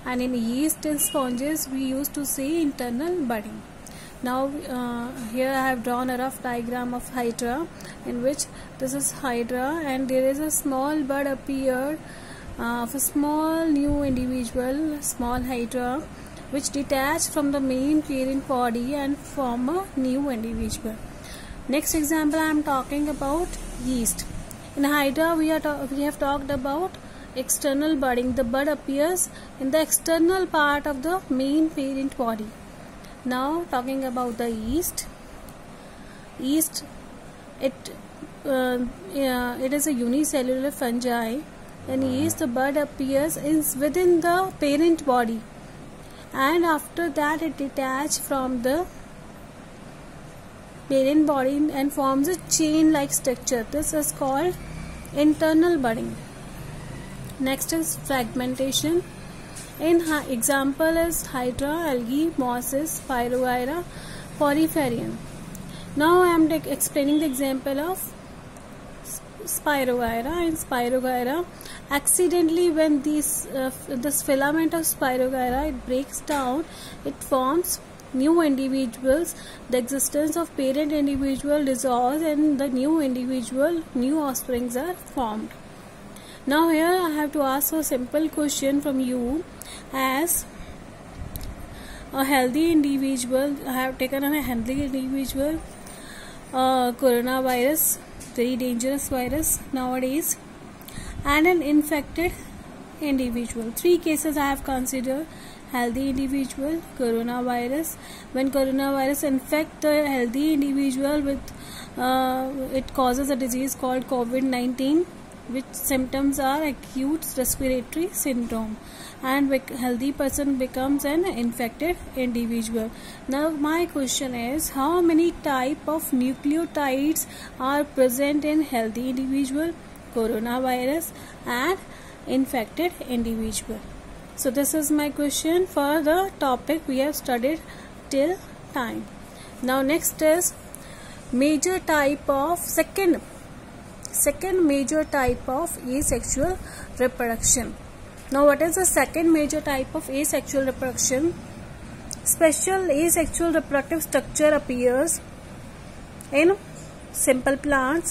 and in yeast and sponges we used to see internal budding. Now here I have drawn a rough diagram of hydra, in which this is hydra and there is a small bud appeared of a small new individual, small hydra, which detach from the main parent body and form a new individual. Next example I am talking about yeast. In hydra we have talked about external budding. The bud appears in the external part of the main parent body. Now talking about the yeast. Yeast, it is a unicellular fungi. In yeast, the bud appears within the parent body, and after that it detaches from the parent body and forms a chain-like structure. This is called internal budding. Next is fragmentation. In example is hydra, algae, mosses, Spirogyra, porphyrium. Now I am explaining the example of Spirogyra. In Spirogyra, accidentally when this filament of Spirogyra it breaks down, it forms new individuals. The existence of parent individual dissolves and the new offsprings are formed. Now here I have to ask a simple question from you. As a healthy individual, I have taken a healthy individual, coronavirus, very dangerous virus nowadays, and an infected individual. 3 cases I have considered: healthy individual, coronavirus. When coronavirus infects the healthy individual with it causes a disease called COVID-19, which symptoms are acute respiratory syndrome, and healthy person becomes an infected individual. Now my question is, how many type of nucleotides are present in healthy individual, coronavirus, and infected individual? So this is my question for the topic we have studied till time. Now next is major type of second major type of asexual reproduction. Now what is the second major type of asexual reproduction? Special asexual reproductive structure appears in simple plants,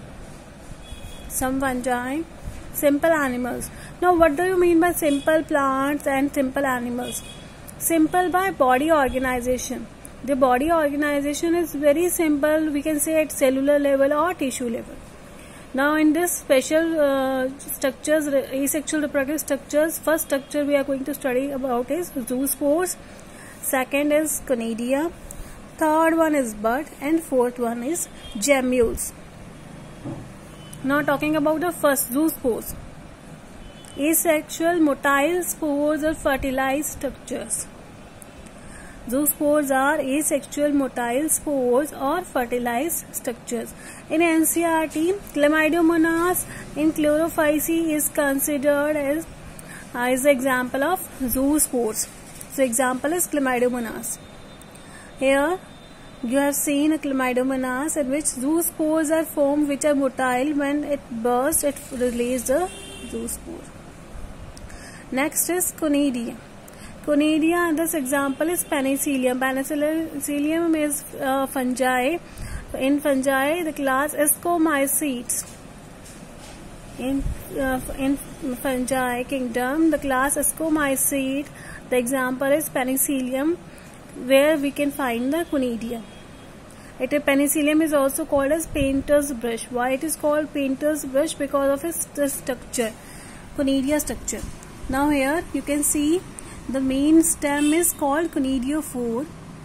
some fungi, simple animals. Now what do you mean by simple plants and simple animals? Simple by body organization. The body organization is very simple, we can say at cellular level or tissue level. Now in this special structures, asexual reproductive structures, first structure we are going to study about is zoospores, second is conidia, third one is bud, and fourth one is gemmules. Now talking about the first, zoospores. Asexual motile spores or fertilized structures. Zoospores are asexual motile spores or fertilized structures. In NCERT, Chlamydomonas in chlorophyceae is considered as the example of zoospores. So example is Chlamydomonas. Here you have seen a Chlamydomonas in which zoospores are formed, which are motile. When it bursts, it releases the zoospore. Next is conidia. Conidia, this example is Penicillium. Penicillium is fungi. In fungi, the class Ascomycetes. In fungi kingdom, the class Ascomycete, the example is Penicillium, where we can find the conidia. Penicillium is also called as painter's brush. Why it is called painter's brush? Because of its structure, conidia structure. Now here you can see the main stem is called conidiophore.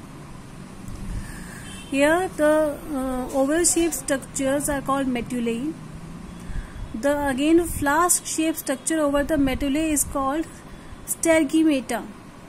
Here the oval shaped structures are called medullae. The again flask shaped structure over the medullae is called sterigmata.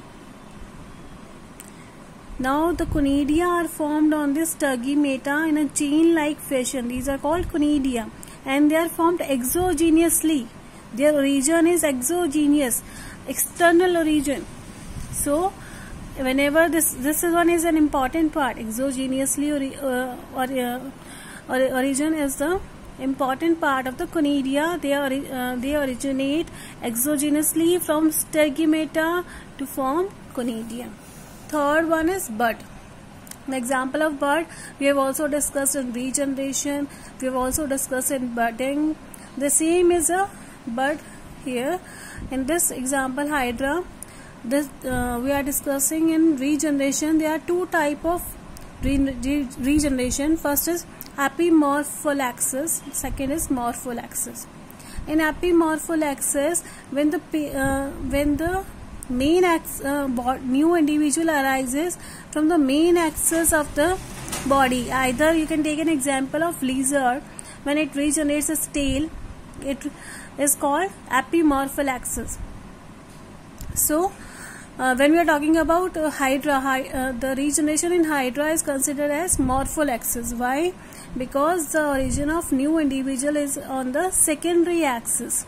Now the conidia are formed on this sterigmata in a chain like fashion. These are called conidia, and they are formed exogenously. Their origin is exogenous, external origin. So whenever this one is an important part, exogenously origin is the important part of the conidia. They originate exogenously from stegmata to form conidia. Third one is bud. An example of bud we have also discussed in regeneration. We have also discussed in budding. The same is a bud here. In this example, hydra, this we are discussing in regeneration. There are two types of regeneration. First is epimorphallaxis. Second is morphallaxis. In epimorphallaxis, when the main new individual arises from the main axis of the body. Either you can take an example of lizard. When it regenerates its tail, it is called epimorphallaxis. So when we are talking about hydra, the regeneration in hydra is considered as morphallaxis. Why? Because the origin of new individual is on the secondary axis.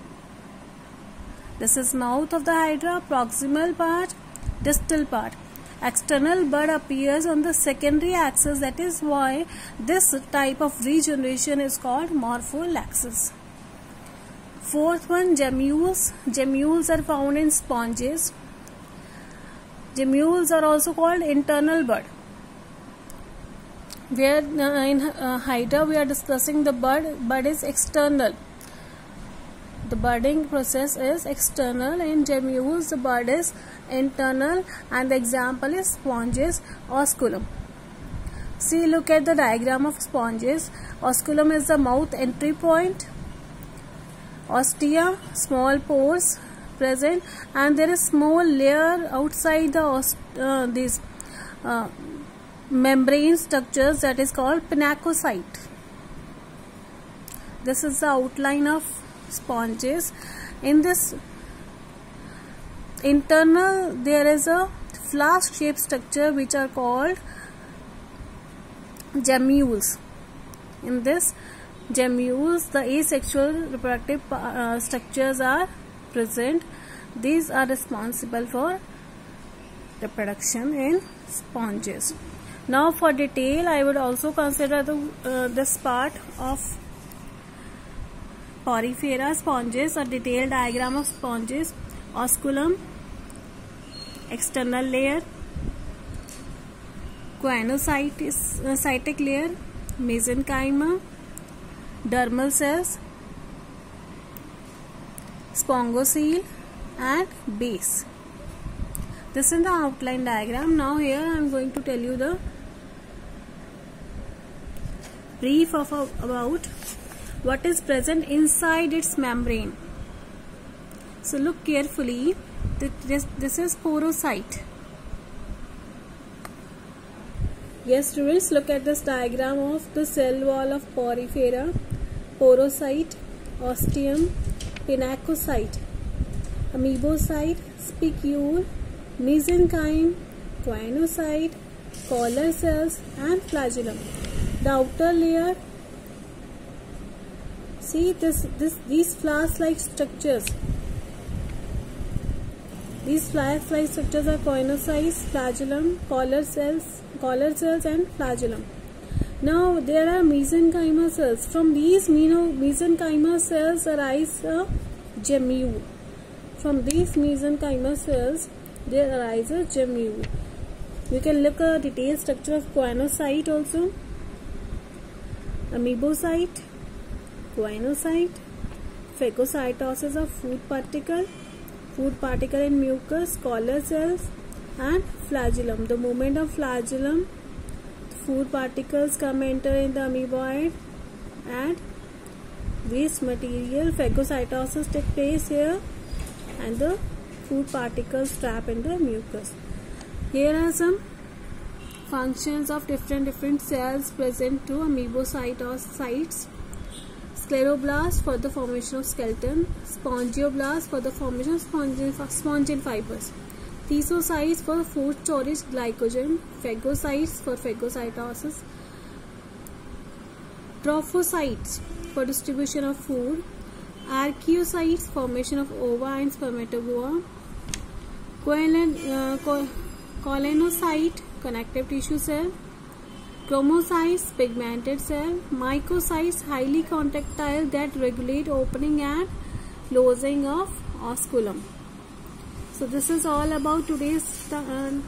This is mouth of the hydra, proximal part, distal part. External bud appears on the secondary axis. That is why this type of regeneration is called morphallaxis. Fourth one, gemmules. Gemmules are found in sponges. Gemmules are also called internal bud. Where in hydra we are discussing the bud is external. The budding process is external. In gemmules, the bud is internal, and the example is sponges, osculum. See, look at the diagram of sponges. Osculum is the mouth entry point. Ostia, small pores present, and there is small layer outside the these membrane structures that is called pinacocyte. This is the outline of sponges. In this internal, there is a flask shaped structure which are called gemmules. In this gemmules, the asexual reproductive structures are present. These are responsible for reproduction in sponges. Now for detail, I would also consider this part of porifera sponges, a detailed diagram of sponges. Osculum, external layer, choanocytic layer, mesenchyma, dermal cells, spongocele, and base. This is the outline diagram. Now here I am going to tell you the brief about what is present inside its membrane. So look carefully. This is porocyte. Yes, students, look at this diagram of the cell wall of porifera. Porocyte, ostium, pinacocyte, amoebocyte, spicule, mesenchyme, choanocyte, collar cells, and flagellum. The outer layer, see these flask-like structures. These flask-like structures are choanocytes, flagellum, collar cells, and flagellum. Now there are mesenchyma cells. From these mesenchyma cells arise a gemmule. From these mesenchyma cells there arises a gemmule. You can look at a detailed structure of choanocyte also. Amoebocyte, choanocyte, phagocytosis of food particle in mucus, collar cells, and flagellum. The movement of flagellum, food particles enter in the amoeboid, and waste material, phagocytosis take place here, and the food particles trap in the mucus. Here are some functions of different cells present to amoebocytes. Scleroblast for the formation of skeleton, spongioblast for the formation of spongin fibers, thisocytes for food storage glycogen, phagocytes for phagocytosis, trophocytes for distribution of food, archaeocytes formation of ova and spermatogoa, colonocyte connective tissue cell, chromocytes, pigmented cell, mycocytes, highly contractile that regulate opening and closing of osculum. So this is all about today's